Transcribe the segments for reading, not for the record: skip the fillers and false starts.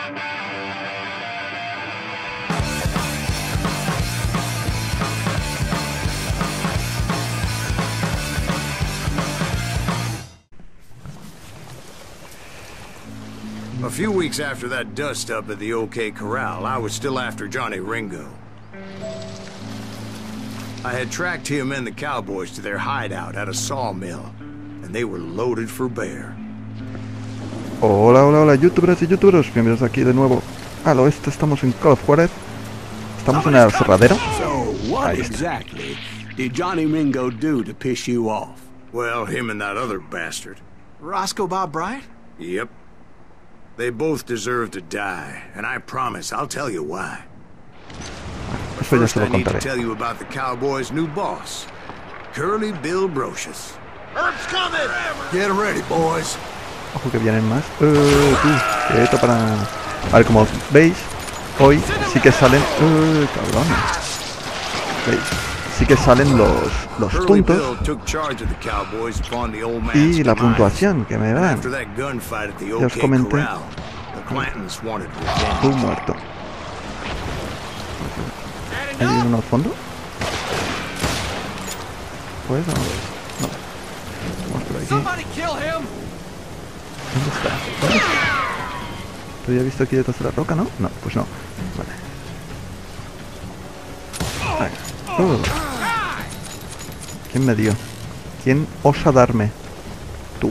A few weeks after that dust-up at the OK Corral, I was still after Johnny Ringo. I had tracked him and the cowboys to their hideout at a sawmill, and they were loaded for bear. Hola, hola, hola, youtubers y youtuberos, bienvenidos aquí de nuevo al oeste. Estamos en Call of Juarez. Estamos en el aserradero. So, what exactly did Johnny Ringo do to piss you off? Well, him and that other bastard. Roscoe Bob Bryant? Yep. They both deserve to die, and I promise I'll tell you why. Eso ya First, se lo I need to contaré. tell you about the Cowboys' new boss, Curly Bill Brocious. Herb's coming! Get ready, boys. Ojo que vienen más. Tú, quieto para... A ver, como veis, hoy sí que salen... cabrones. ¿Veis? Sí que salen los Curly puntos Bill took charge of the Cowboys upon the old man's y la demise. puntuación que me dan. After that gunfight at the Ya os OK comenté. Corral, the Clantons wanted Tú revenge. muerto. ¿Hay uno al fondo? Pues vamos. No. Vamos por aquí. ¿Dónde está? ¿Dónde está? ¿Te había visto aquí detrás de la roca, no? No, pues no. Vale. ¿Quién me dio? ¿Quién osa darme? Tú.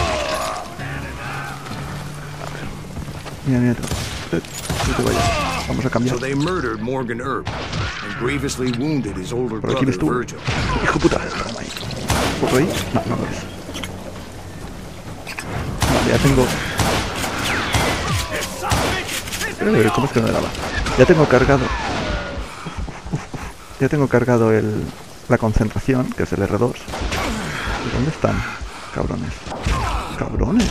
A ver. Mira, tú. No te vayas. Vamos a cambiar. So they murdered Morgan Earp and grievously wounded his older Por aquí brother ves tú. Virgil. Hijo puta. Toma ahí. ¿Por ahí? No, no lo ves. Vale, ya tengo... ¿Cómo es que no me daba? Ya tengo cargado... Ya tengo cargado la concentración, que es el R2. ¿Y dónde están? Cabrones. Cabrones.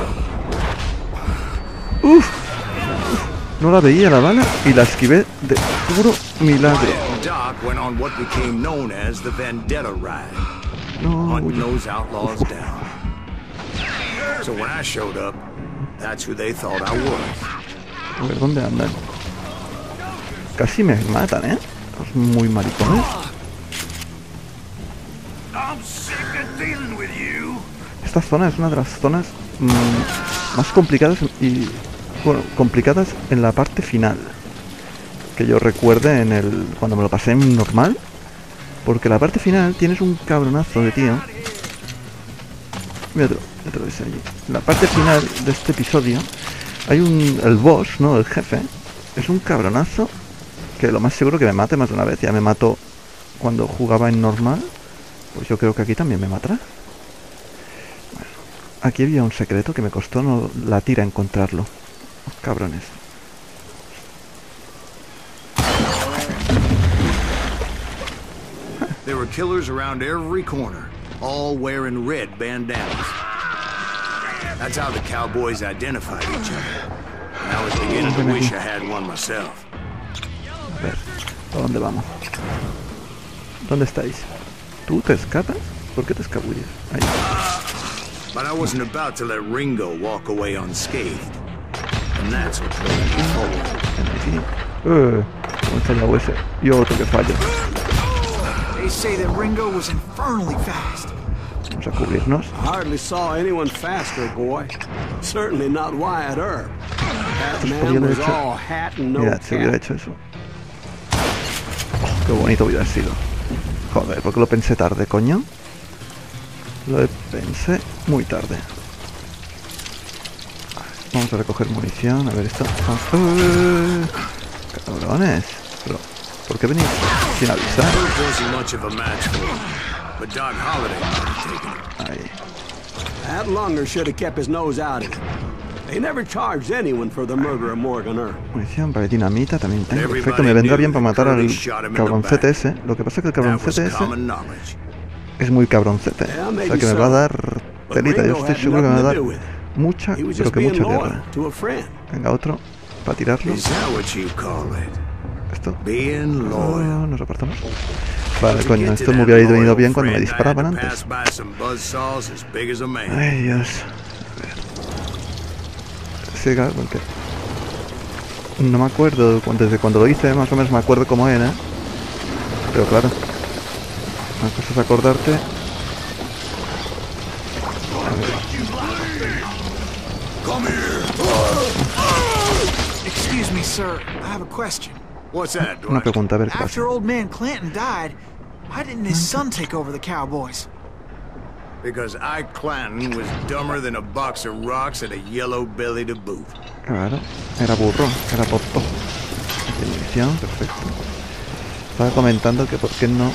¡Uf! No la veía la bala y la esquivé de puro milagro. And Doc went on what became known as the Vendetta Ride, No, hunting those outlaws down. So when I showed up, that's who they thought I was. a ver, ¿dónde andan? Casi me matan, ¿eh? Los muy maricones. Esta zona es una de las zonas más complicadas y... Bueno, complicadas en la parte final. Que yo recuerde cuando me lo pasé en normal. Porque la parte final tienes un cabronazo de tío. Míralo, ya te lo ves allí. En la parte final de este episodio hay el boss, ¿no? El jefe. Es un cabronazo que lo más seguro que me mate más de una vez. Ya me mató cuando jugaba en normal. Pues yo creo que aquí también me matará. Bueno, aquí había un secreto que me costó la tira encontrarlo. Cabrones. There were killers around every corner, all wearing red bandanas. That's how the Cowboys identified each other. And I was beginning to wish I had one myself. A ver, ¿a dónde vamos? ¿Dónde estáis? ¿Tú te escapas? ¿Por qué te escabulles? Ahí. But I wasn't about to let Ringo walk away unscathed. And that's what drove me forward. ¿Cómo está la US? Y otro que falla. They say that Ringo was infernally fast. Vamos a cubrirnos. I hardly saw anyone faster, boy. Certainly not Wyatt Earp. That man was all hat and no Mira, si hubiera cap. hecho eso. Qué bonito hubiera sido. Joder, ¿por qué lo pensé tarde, coño? Lo pensé muy tarde. Vamos a recoger munición, a ver esto. Cabrones. Pero, ¿por qué venís sin avisar? Earp wasn't much of a match for him, but Doc Holliday might have taken it. Ahí. That Lunger should have kept his nose out of it. They never charged anyone for the murder of Morgan Earp. Munición para dinamita también tengo. Perfecto, me vendrá bien para matar al cabroncete ese. Lo que pasa es que el That was cabroncete ese common knowledge. es muy cabroncete. O sea que me va a dar telita. Yo estoy seguro que me va a dar mucha, He was pero just que being mucha loyal guerra. to a friend. Venga, otro. Para tirarlo. Is that what you call it? Esto. Being loyal. Nos apartamos. Vale, coño, esto me hubiera venido bien cuando me disparaban antes. Ay, Dios. A ver. Siga, porque... No me acuerdo, desde cuando lo hice más o menos me acuerdo cómo era. Pero claro, una cosa es acordarte. Excuse me, sir. I have a question. What's that, Una Dwight? pregunta, a ver qué pasa. After old man Clanton died, why didn't his son take over the cowboys? Because Ike Clanton was dumber than a box of rocks and a yellow belly to boot. Claro, era burro, era poto. Definición, perfecto. Estaba comentando que por qué no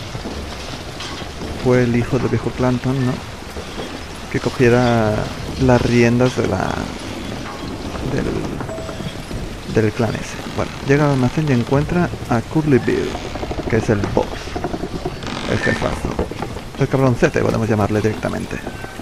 fue el hijo del viejo Clanton, ¿no? Que cogiera las riendas de del clan ese. Bueno, llega al almacén y encuentra a Curly Bill, que es el boss, el jefazo, el cabroncete, podemos llamarle directamente.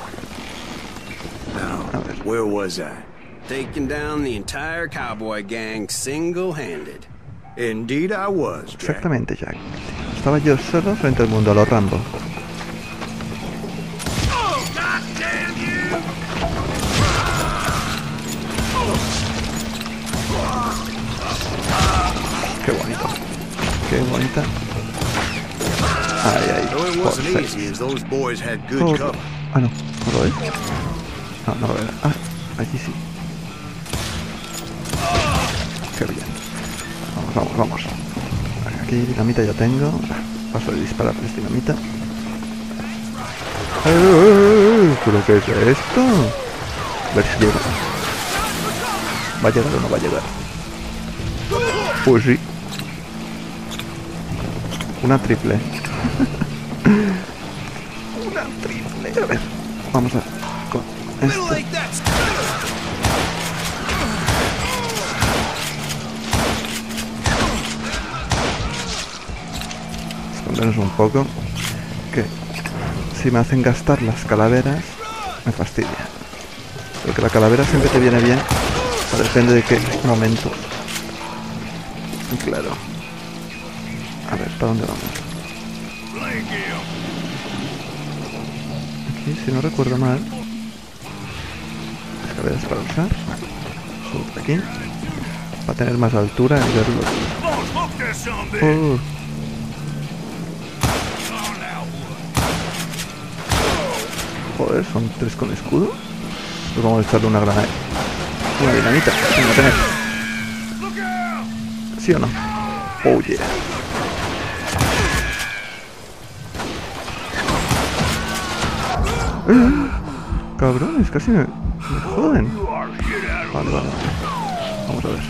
Now, where was I? Taking down the entire cowboy gang single-handed. Indeed I was, Jack. Exactamente, Jack. Estaba yo solo frente al mundo, a los Rambo. Qué bonito. Qué bonita. Ay, ay. So it por wasn't seis. easy, as those boys had good Oh, cover. ah, no. ¿No lo es? No, no lo era. Ah, aquí sí. Qué bien. Vamos, vamos, vamos. Aquí dinamita ya tengo. Paso de dispararles dinamita. ¿Pero qué es esto? A ver si llega. ¿Va a llegar o no va a llegar? Pues sí. Una triple. Una triple. A ver. Vamos a... con esto. Escondernos un poco. Que si me hacen gastar las calaveras, me fastidia. Porque la calavera siempre te viene bien. Depende de qué momento. Claro. A ver, ¿para dónde vamos? Aquí, si no recuerdo mal. Escaleras para usar. Subo por aquí. Para tener más altura y verlo. Oh. Joder, son 3 con escudo. Pues vamos a echarle una granada. Una dinamita. Venga, tener. ¿Sí o no? Oh yeah. Cabrones, casi me joden. Vale, vale. Vamos a ver.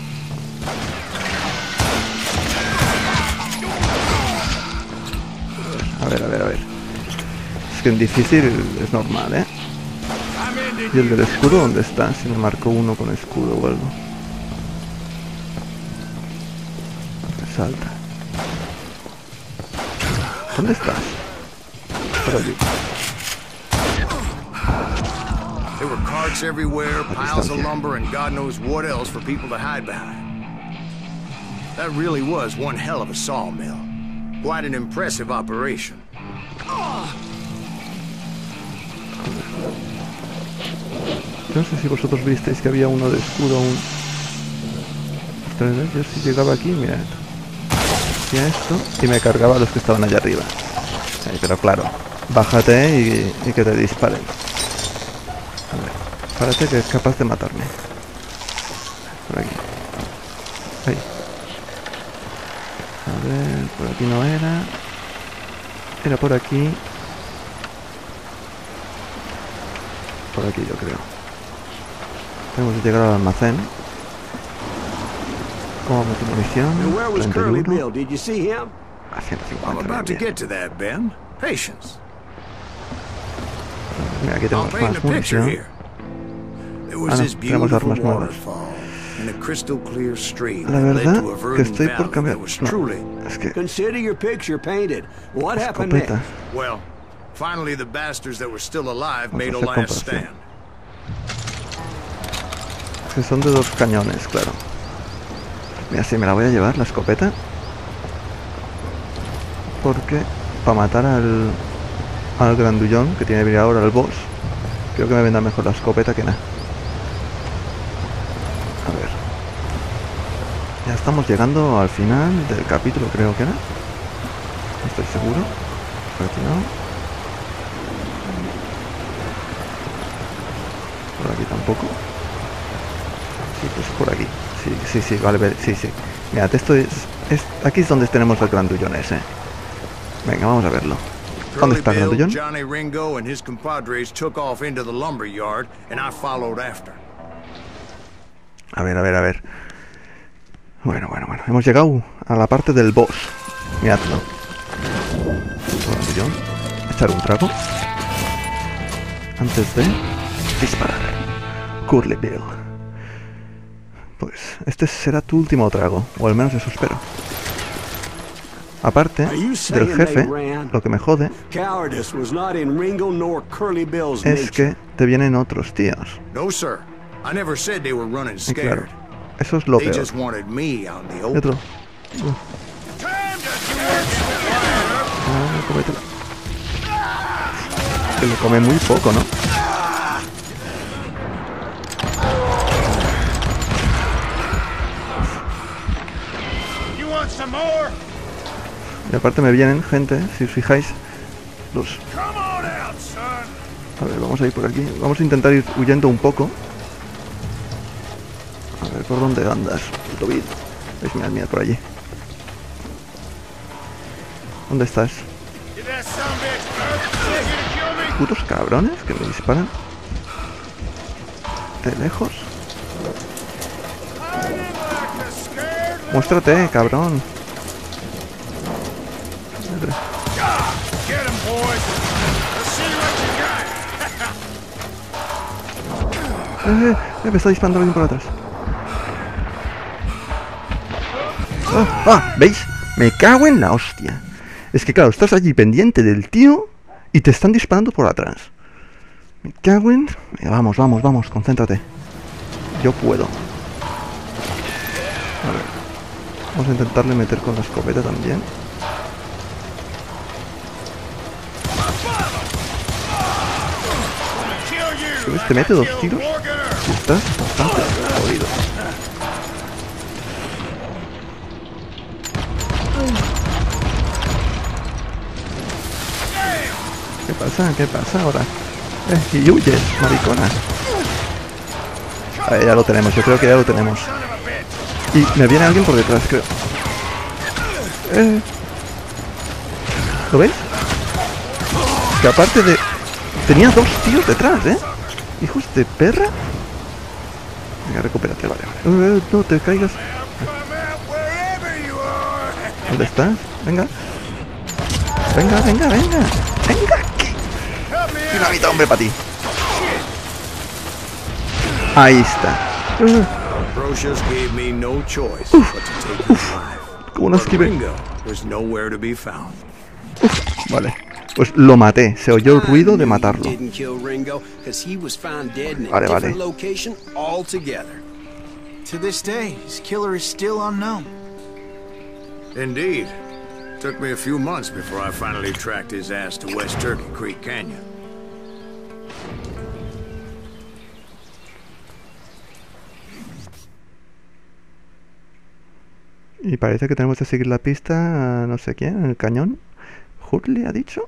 A ver, a ver, a ver. Es que en difícil es normal, ¿eh? ¿Y el del escudo dónde está? Si me marco uno con escudo o algo. Me salta. ¿Dónde estás? Por allí. There were carts everywhere, piles of lumber, and God knows what else for people to hide behind. That really was one hell of a sawmill. Quite an impressive operation. No sé si vosotros visteis que había uno de escudo aún. Yo si llegaba aquí, mira, hacía esto y me cargaba a los que estaban allá arriba. Pero claro, bájate y que te disparen. A ver, párate que es capaz de matarme. Por aquí. Ahí. A ver, por aquí no era. Era por aquí. Por aquí yo creo. Tenemos que llegar al almacén. ¿Cómo meto munición? And where was Curly 31. Bill? Did you see him? A 150. I'm about to bien. get to that, Ben. Patience. Mira, aquí I'll tenemos paint más a picture munición. here. There was this tenemos beautiful armas nuevas. waterfall and a crystal clear stream La that led verdad to a que verdant estoy por valley cambiar. that was No, truly... es que Consider your picture painted. What happened escopeta. next? Well, finally the bastards that were still alive Vamos made a a hacer last comparación. stand. Es que son de 2 cañones, claro. Mira, sí, me la voy a llevar, la escopeta. Porque para matar al grandullón, que tiene que venir ahora el boss, creo que me vendrá mejor la escopeta que nada. A ver. Ya estamos llegando al final del capítulo, creo que era. No estoy seguro. Por aquí no. Por aquí tampoco. Sí, pues por aquí. Sí, vale, sí. Mirad, esto es... Aquí es donde tenemos el grandullón ese. Venga, vamos a verlo. ¿Dónde está el grandullón? Johnny Ringo and his compadres took off into the lumber yard and I followed after. A ver. Bueno. Hemos llegado a la parte del boss. Miradlo. Grandullón. Echar un trago. Antes de disparar. Curly Bill. Pues este será tu último trago. O al menos eso espero. Aparte del jefe, lo que me jode es que te vienen otros tíos. No, sir. I never said they were running Y scared. claro, eso es lo They peor. just wanted me out in the Y open. otro. Cómetela. Que le come muy poco, ¿no? Y aparte me vienen gente, si os fijáis, los... A ver, vamos a ir por aquí. Vamos a intentar ir huyendo un poco. A ver, ¿por dónde andas? Puto Bill. ¿Veis? Mirad, por allí. ¿Dónde estás? Putos cabrones que me disparan. ¿De lejos? Muéstrate, cabrón. Me está disparando alguien por atrás. ¿Veis? Me cago en la hostia. Es que claro, estás allí pendiente del tío y te están disparando por atrás. Me cago en... Venga, vamos, concéntrate. Yo puedo. A ver. Vamos a intentarle meter con la escopeta también. ¿Ves? Te mete 2 tiros y estás bastante jodido. ¿Qué pasa ahora? Y huyes, maricona. Ahí ya lo tenemos, yo creo que ya lo tenemos. Y me viene alguien por detrás, creo. ¿Lo veis? Que aparte de... Tenía 2 tíos detrás, ¿eh? Hijos de perra. Venga, recupérate, vale. No te caigas. ¿Dónde estás? Venga. Venga aquí. Dinamita, hombre, para ti. Ahí está. Ambrosius gave me no choice but to take his life. Como no esquivé. Ringo was nowhere to be found. Vale. Pues lo maté. Se oyó el ruido de matarlo. Vale. To this day, his killer is still unknown. Indeed. Took me a few months before I finally tracked his ass to West Turkey Creek Canyon. Y parece que tenemos que seguir la pista a no sé quién, en el cañón. ¿Hurley ha dicho?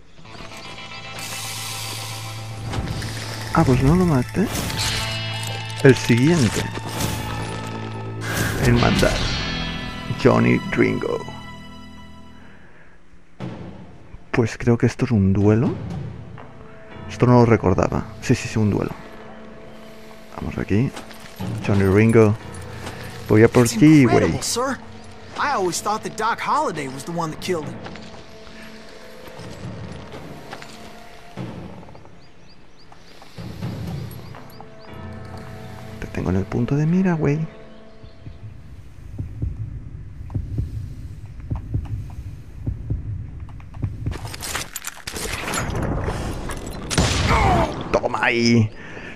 Pues no lo maté. El siguiente en mandar. Johnny Ringo. Pues creo que esto es un duelo. Esto no lo recordaba. Sí, un duelo. Vamos aquí. Johnny Ringo. Voy a por ti, güey. I always thought that Doc Holliday was the one that killed him. Te tengo en el punto de mira, güey. Toma ahí.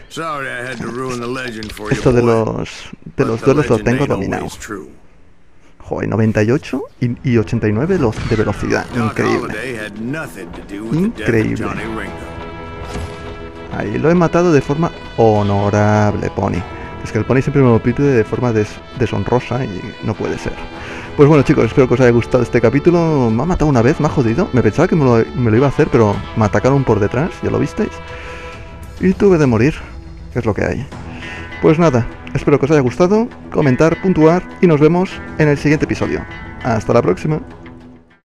Esto de los duelos lo tengo dominado. Joder, 98 y 89 de velocidad. Increíble. Ahí lo he matado de forma honorable, Pony. Es que el Pony siempre me lo pide de forma deshonrosa y no puede ser. Pues bueno, chicos, espero que os haya gustado este capítulo. Me ha matado una vez, me ha jodido. Me pensaba que me lo iba a hacer, pero me atacaron por detrás, ya lo visteis. Y tuve de morir, que es lo que hay. Pues nada, espero que os haya gustado, comentar, puntuar y nos vemos en el siguiente episodio. Hasta la próxima.